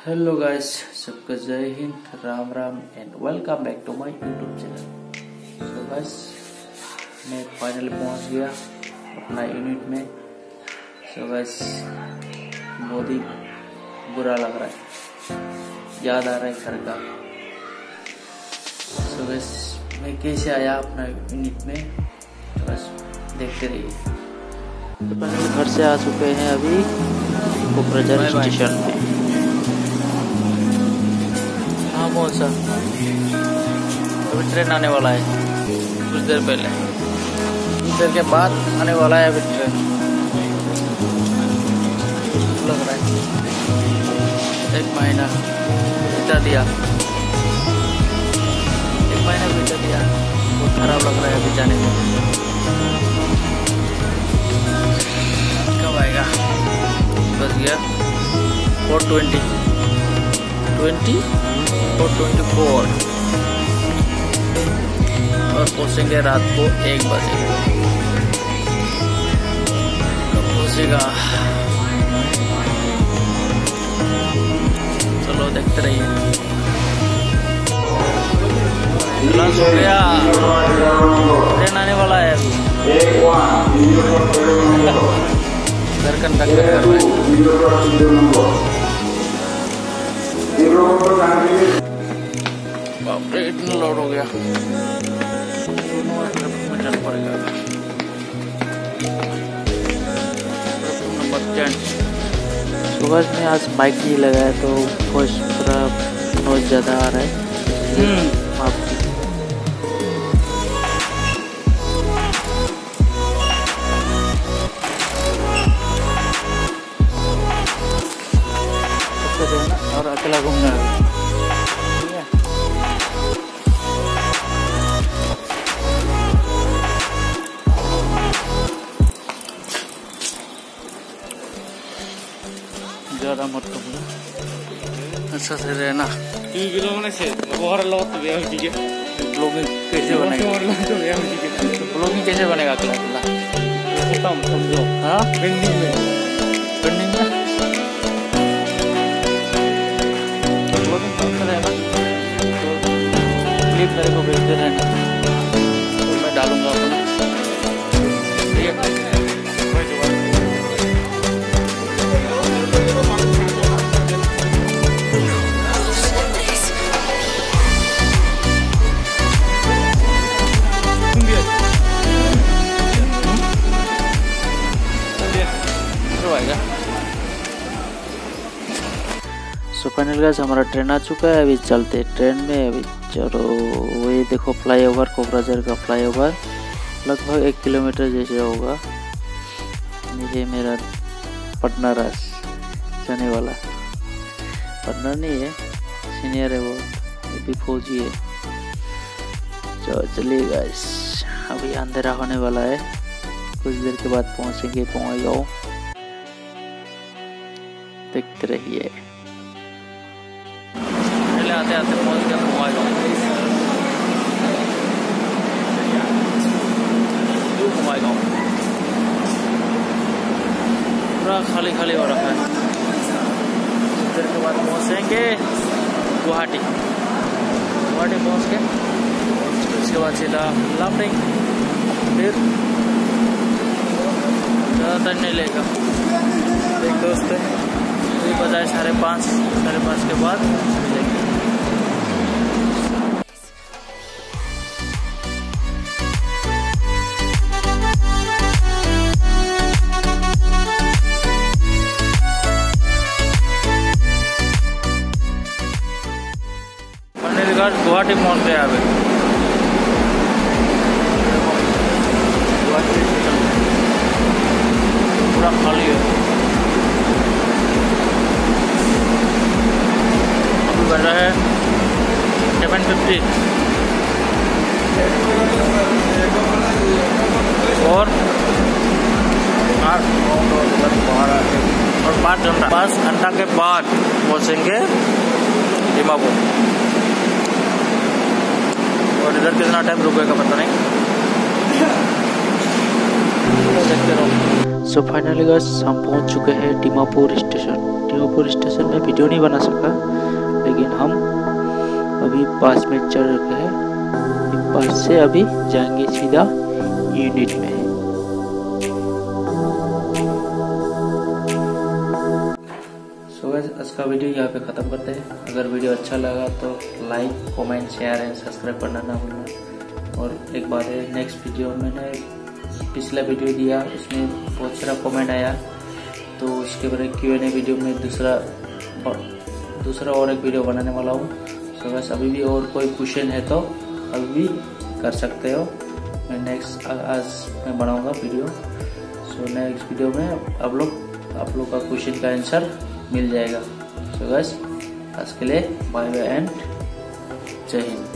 Hello guys, सबका जय हिंद, Ram Ram and welcome back to my YouTube channel. So guys, मैं फाइनली पहुंच गया अपना यूनिट में। सो गाइस, बहुत ही बुरा लग रहा है, याद आ रहा है घर का। सो गाइस, मैं कैसे आया अपना यूनिट में, तो बस देखते रहिए। तो पहले घर से आ चुके हैं अभी कोकराझार स्टेशन पे। हाँ, कौन सा अभी ट्रेन आने वाला है, कुछ देर पहले, कुछ देर के बाद आने वाला है अभी ट्रेन। लग रहा है 1 महीना बीता दिया, 1 महीना बीता दिया। बहुत खराब लग रहा है अभी जाने में। कब आएगा? बस गया 4:20 और 24 और पहुंचेंगे रात को 1 बजे। कब पहुंचेगा? चलो देखते रहिए। लंच हो गया, ट्रेन आने वाला है अभी। घर कंडक्टर कर रहा है। बाप रे, इतना लोड हो गया, चल पड़ेगा। नंबर 10। सुबह में आज माइक नहीं लगाया तो वॉइस पूरा नॉइज ज़्यादा आ रहा है। आप और अकेला घूमना है। ज़्यादा मत करो, अच्छा से रहना। ब्लॉगिंग कैसे बनेगा? ब्लॉगिंग कैसे बनेगा अकेला अकेला? समझो। हाँ, पेंडिंग में क्लिप मेरे को भेजते रहना, तो मैं डालूंगा अपना। सो फाइनल गाइस, हमारा ट्रेन आ चुका है। अभी चलते ट्रेन में। अभी चलो, वही देखो फ्लाईओवर, कोकराझार का फ्लाईओवर लगभग 1 किलोमीटर जैसे होगा। ये मेरा पटना रास जाने वाला, पटना नहीं है, सीनियर है वो, ये भी फौजी है। चलिए गाइस, अभी अंधेरा होने वाला है, कुछ देर के बाद पहुंचेंगे बंगाईगांव। देखते रहिए। आते आते पहुंच गया बंगाईगांव। पूरा खाली खाली हो रखा है। कुछ देर के बाद पहुंचेंगे गुवाहाटी पहुंच के उसके बाद सीधा लामडिंग। फिर ज़्यादा टाइम नहीं लेगा। एक दोस्त है, बजाय 5:30 के बाद मिलेंगे। गुवाहाटी पहुंच गया अभी। गुवाहाटी पूरा खाली है। अभी बज रहा है 7:50 और 5 घंटा के बाद पहुंचेंगे दीमापुर। और इधर कितना टाइम रुकेगा पता नहीं, देखते रहो। सो फाइनली गाइस, हम पहुंच चुके हैं दीमापुर स्टेशन। सिंगापुर स्टेशन में वीडियो नहीं बना सका, लेकिन हम अभी पास में चढ़ गए हैं। पास से अभी जाएंगे सीधा यूनिट में। सो गाइस, आज का वीडियो यहाँ पे ख़त्म करते हैं। अगर वीडियो अच्छा लगा तो like, comment, share and subscribe करना ना भूलना। और एक बात है, नेक्स्ट वीडियो मैंने पिछला वीडियो दिया, उसमें बहुत सारा कमेंट आया, तो उसके बाद Q&A वीडियो में दूसरा और एक वीडियो बनाने वाला हूँ। सो गाइस, अभी भी और कोई क्वेश्चन है तो अभी भी कर सकते हो। मैं नेक्स्ट आज मैं बनाऊँगा वीडियो। सो नेक्स्ट वीडियो में आप लोग का क्वेश्चन का आंसर मिल जाएगा। सो गाइस, आज के लिए बाय बाय एंड जय हिंद।